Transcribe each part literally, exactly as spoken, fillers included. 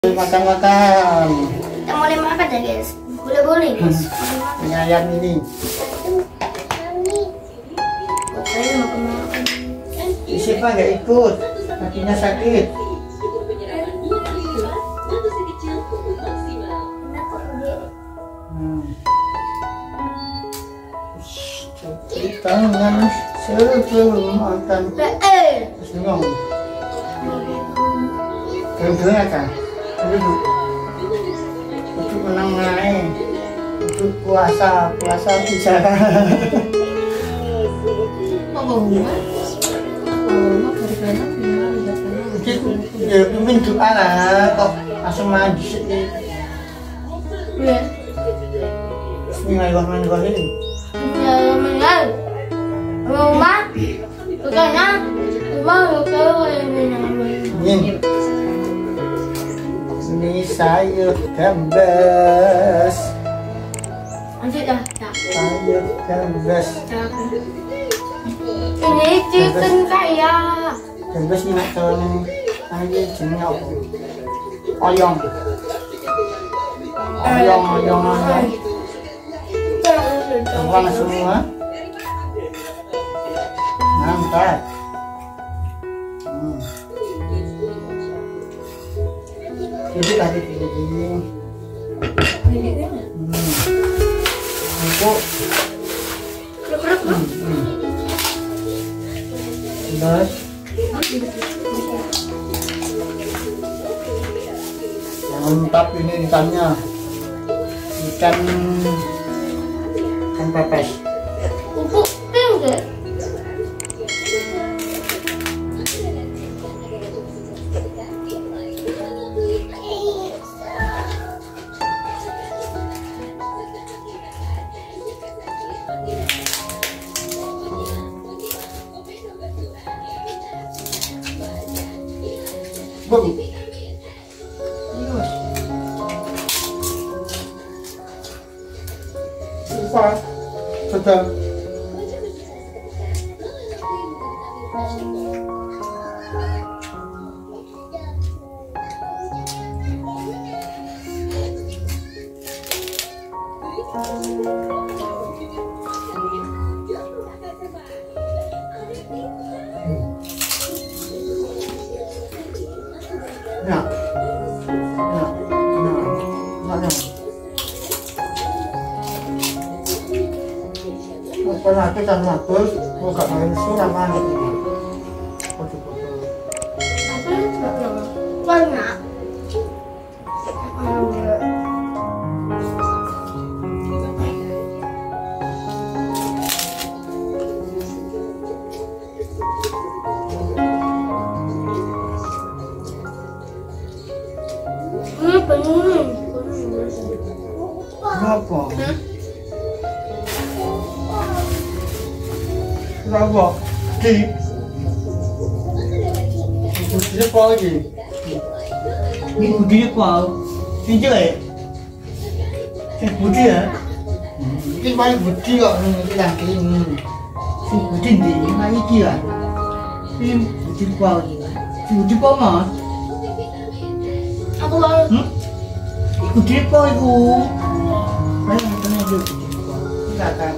Makan-makan. Kita mulai makan ya guys. Boleh-boleh guys. Ini ayam ini. Saya mau makan. Siapa nggak ikut? Kakinya sakit. Hmm. Kita dengan sebelum makan. Eh. Sebelum. Kedua kan. Duduk. Untuk menang naik. Untuk puasa, puasa bisa. Ya, pimpin doa lah, kok langsung maju sih. Iya. Bismillahirrahmanirrahim. Bismillahirrahmanirrahim. Rumah, bukannya rumah kalau Ini, ini sayur gambas. Lanjut dah. Sayur gambas. Ini chicken saya. Gambas ini macam ini jenis apa? Oyong. Oyong, oyong, oyong. Tuang semua. Mantap. Hmm. Jadi tadi ini. Hmm. Empuk. Hmm. Hmm. Terus. Mantap ini ikannya. Ikan ikan pepes. Empuk tinggi. Bagus. Lupa. Sedang. Ya. Ya. Ya. Ya. Pernah kita ngatur, buka main suram anak ini. Foto-foto. Banyak. Ini penuh. Kenapa? Kenapa? Di Budinya apa lagi? Ini budinya apa? Ini jelek? Ini budi ya? Ini paling budi kok ini lagi ini. Ini budi ini, ini paling gila. Ini budi apa lagi? Ini budi apa mas? Aku mau. Hmm? Ini budi apa itu? Ayo kita aja budi apa? Kita akan.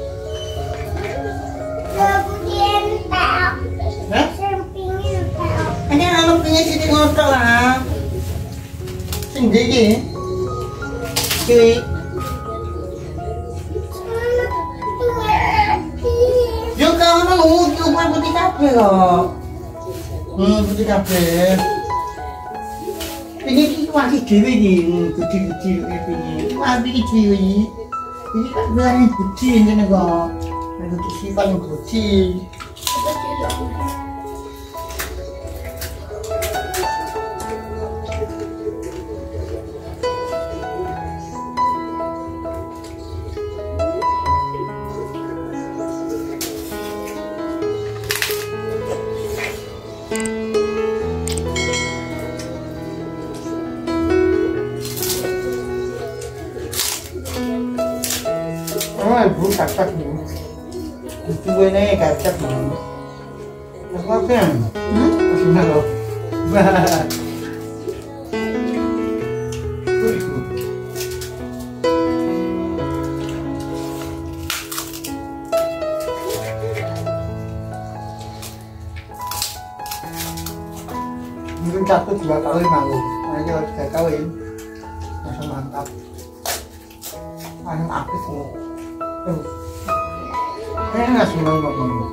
Hah? Ini anak punya sini ngotot lah. Sing iki. Iki. Yo kamu mau coba putih kafe kok. Hmm, putih kafe. Ini iki masih dewe iki, gede-gede iki. Tapi iki dewe. Ini kan berani gede ngene kok. Nek sifat yang gede. Oh, ibu kakak nih. Itu ini kakak nih. Apa kan? Hmm? Masih nalo. ikut. Mungkin satu dua kali malu, aja tiga kali langsung mantap, langsung aktif loh. Enak sih ngomong.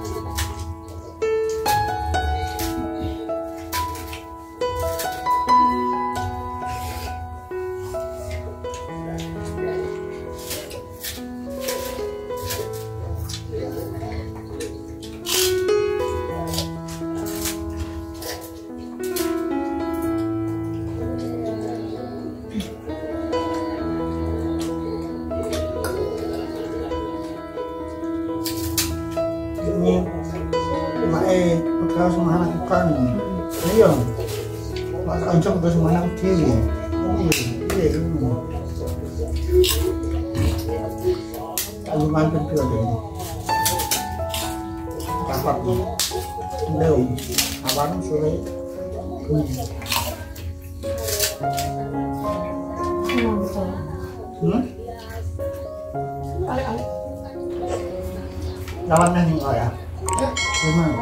Mae perkara semana kan, ayo, pak kancok terus mana kiri, iya, kalau mantan juga deh, kapak tuh, leu, awan sore, hmm, lawannya nih oh ya. Gimana?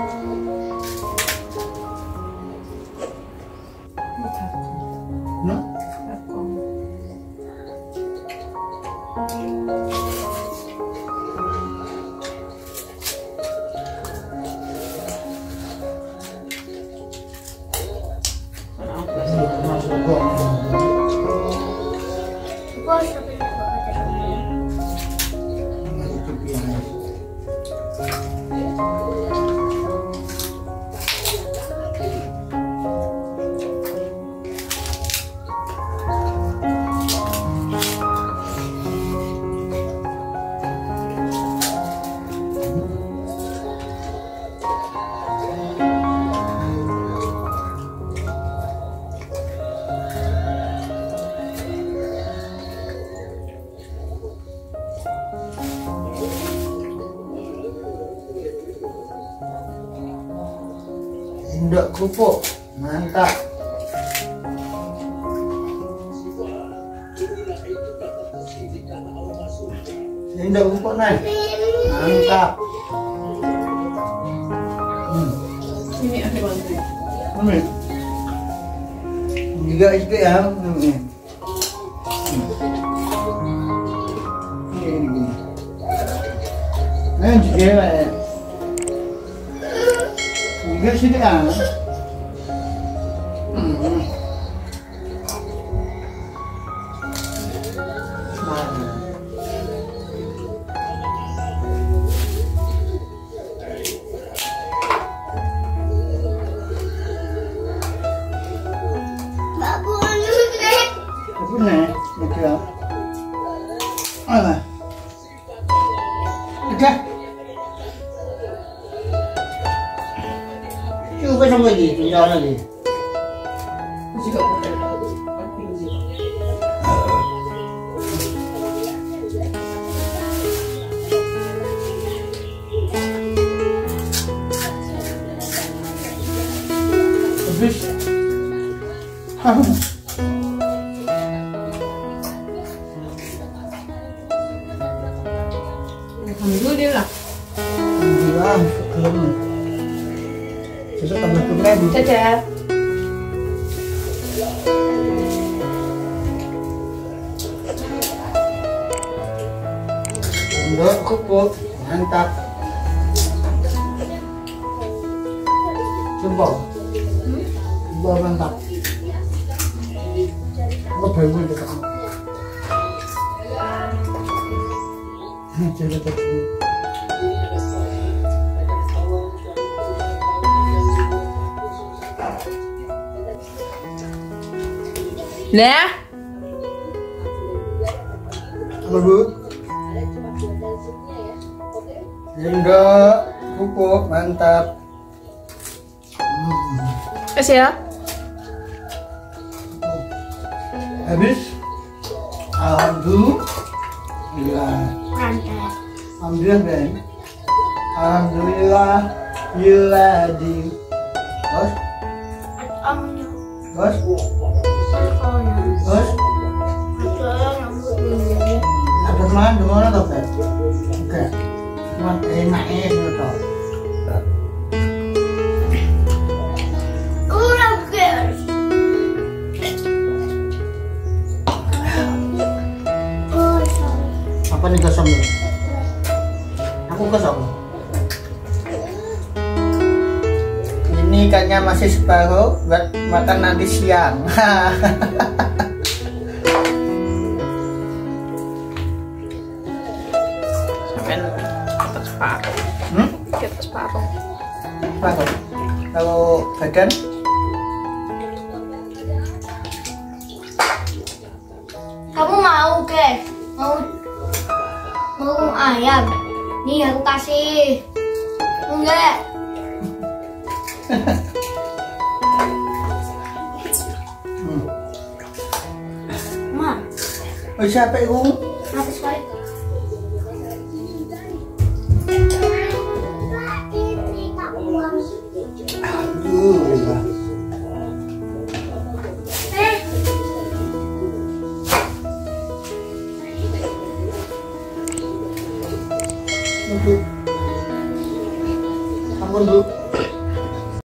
Hmm? Endok kerupuk, mantap. Endok kerupuk naik, mantap. Hmm. Ini ada bantu. Ini juga itu ya. Ini. Ini ini. Nah juga. Juga sih ya. Hmm. Benar, betul. Ah, udah. Coba sama lagi, tinggal lagi. Juga boleh. Habis. Alhamdulillah. Alhamdulillah, syukur. Besok tambah keren. Dadah. Endok kerupuk, mantap. Jempol. Jempol mantap. Apa baru itu kan? Jadi tadi. Nah. Apa bu? Endok kerupuk mantap. Kasih ya. Habis. Alhamdulillah. Mantap. Alhamdulillah Ben. Alhamdulillah. Yiladi. Bos. Omnya. Bos. Sekolah. Bos. Apa nih kosong nih? Aku kosong. Ini ikannya masih separuh buat makan nanti siang. Sampai kita separuh. Hmm? Kita separuh. Separuh. Kalau badan? Kamu mau guys? Mau mau ayam? Nih aku kasih. Enggak. Hmm. Ma, Oh siapa itu? apa sekali? Aduh, ya. Eh, Ampun, Bu.